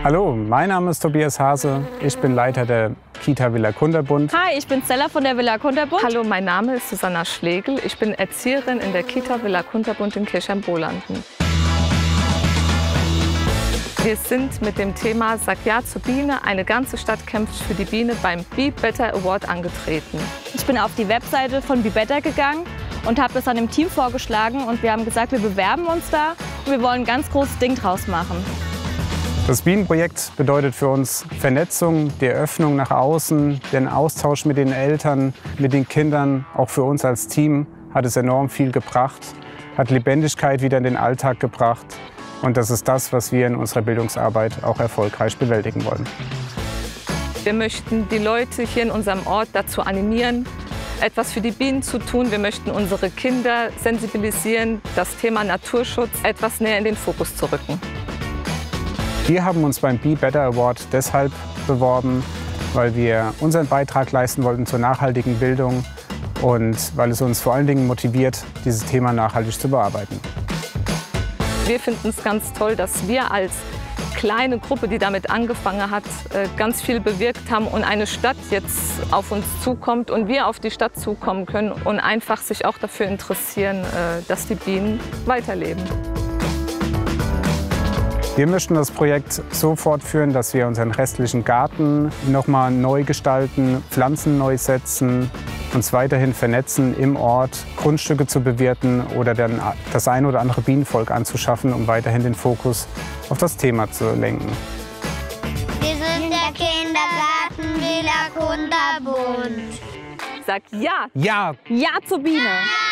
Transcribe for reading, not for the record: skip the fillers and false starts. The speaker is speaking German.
Hallo, mein Name ist Tobias Hase. Ich bin Leiter der Kita Villa Kunterbund. Hi, ich bin Stella von der Villa Kunterbund. Hallo, mein Name ist Susanna Schlegel. Ich bin Erzieherin in der Kita Villa Kunterbund in Kirchheim-Bolanden. Wir sind mit dem Thema Sag Ja zur Biene, eine ganze Stadt kämpft für die Biene beim Be Better Award angetreten. Ich bin auf die Webseite von Be Better gegangen und habe das an dem Team vorgeschlagen. Und wir haben gesagt, wir bewerben uns da und wir wollen ein ganz großes Ding draus machen. Das Bienenprojekt bedeutet für uns Vernetzung, die Öffnung nach außen, den Austausch mit den Eltern, mit den Kindern. Auch für uns als Team hat es enorm viel gebracht, hat Lebendigkeit wieder in den Alltag gebracht. Und das ist das, was wir in unserer Bildungsarbeit auch erfolgreich bewältigen wollen. Wir möchten die Leute hier in unserem Ort dazu animieren, etwas für die Bienen zu tun. Wir möchten unsere Kinder sensibilisieren, das Thema Naturschutz etwas näher in den Fokus zu rücken. Wir haben uns beim Be Better Award deshalb beworben, weil wir unseren Beitrag leisten wollten zur nachhaltigen Bildung und weil es uns vor allen Dingen motiviert, dieses Thema nachhaltig zu bearbeiten. Wir finden es ganz toll, dass wir als kleine Gruppe, die damit angefangen hat, ganz viel bewirkt haben und eine Stadt jetzt auf uns zukommt und wir auf die Stadt zukommen können und einfach sich auch dafür interessieren, dass die Bienen weiterleben. Wir möchten das Projekt so fortführen, dass wir unseren restlichen Garten noch mal neu gestalten, Pflanzen neu setzen, uns weiterhin vernetzen im Ort, Grundstücke zu bewirten oder dann das ein oder andere Bienenvolk anzuschaffen, um weiterhin den Fokus auf das Thema zu lenken. Wir sind der Kindergarten Villa Kunterbund. Sag Ja! Ja! Ja zur Biene!